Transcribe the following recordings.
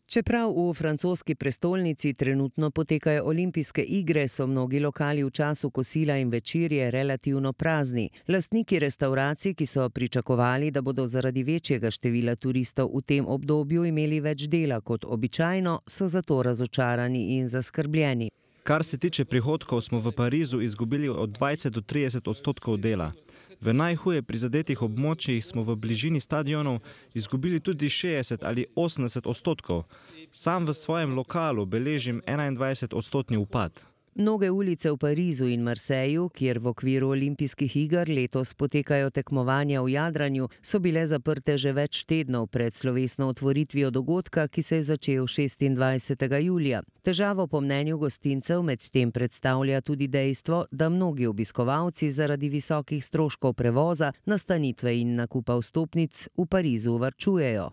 Čeprav v francoski prestolnici trenutno potekajo olimpijske igre, so mnogi lokali v času kosila in večerje relativno prazni. Lastniki restavracij, ki so pričakovali, da bodo zaradi večjega števila turistov v tem obdobju imeli več dela kot običajno, so zato razočarani in zaskrbljeni. Kar se tiče prihodkov, smo v Parizu izgubili od 20 do 30% dela. V najhuje prizadetih območjih smo v bližini stadionov izgubili tudi 60 ali 80%. Sam v svojem lokalu beležim 21% upad. Mnoge ulice v Parizu in Marseju, kjer v okviru olimpijskih iger letos potekajo tekmovanja v jadranju, so bile zaprte že več tednov pred slovesno otvoritvijo dogodka, ki se je začel 26. julija. Težavo po mnenju gostincev medtem predstavlja tudi dejstvo, da mnogi obiskovalci zaradi visokih stroškov prevoza, nastanitve in nakupa vstopnic v Parizu varčujejo.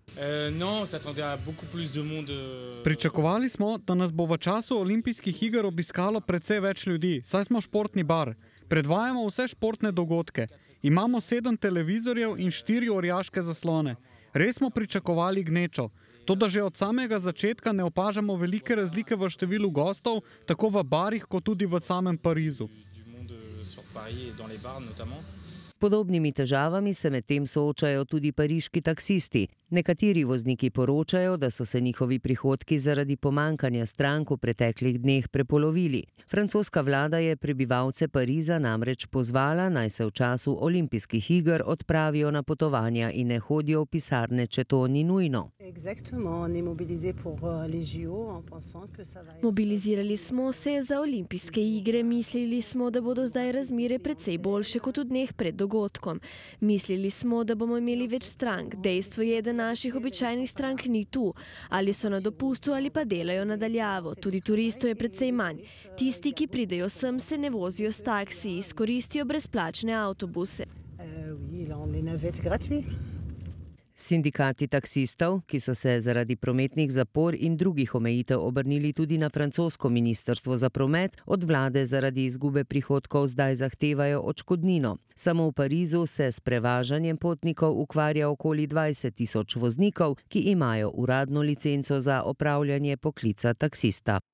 Pričakovali smo, da nas bo v času olimpijskih iger obiskalo precej več ljudi, saj smo športni bar. Predvajamo vse športne dogodke. Imamo 7 televizorjev in 4 orjaške zaslone. Res smo pričakovali gnečo. Toda že od samega začetka ne opažamo velike razlike v številu gostov, tako v barih kot tudi v samem Parizu. Podobnimi težavami se medtem soočajo tudi pariški taksisti. Nekateri vozniki poročajo, da so se njihovi prihodki zaradi pomanjkanja strank v preteklih dneh prepolovili. Francoska vlada je prebivalce Pariza namreč pozvala, naj se v času olimpijskih iger odpravijo na potovanja in ne hodijo v pisarne, če to ni nujno. Mobilizirali smo se za olimpijske igre, mislili smo, da bodo zdaj razmere precej boljše kot v dneh pred dogodkom. Mislili smo, da bomo imeli več strank. Dejstvo je, da naših običajnih strank ni tu. Ali so na dopustu ali pa delajo nadaljavo. Tudi turistov je precej manj. Tisti, ki pridejo sem, se ne vozijo s taksiji, izkoristijo brezplačne avtobuse. Sindikati taksistov, ki so se zaradi prometnih zapor in drugih omejitev obrnili tudi na francosko ministrstvo za promet, od vlade zaradi izgube prihodkov zdaj zahtevajo odškodnino. Samo v Parizu se s prevažanjem potnikov ukvarja okoli 20 000 voznikov, ki imajo uradno licenco za opravljanje poklica taksista.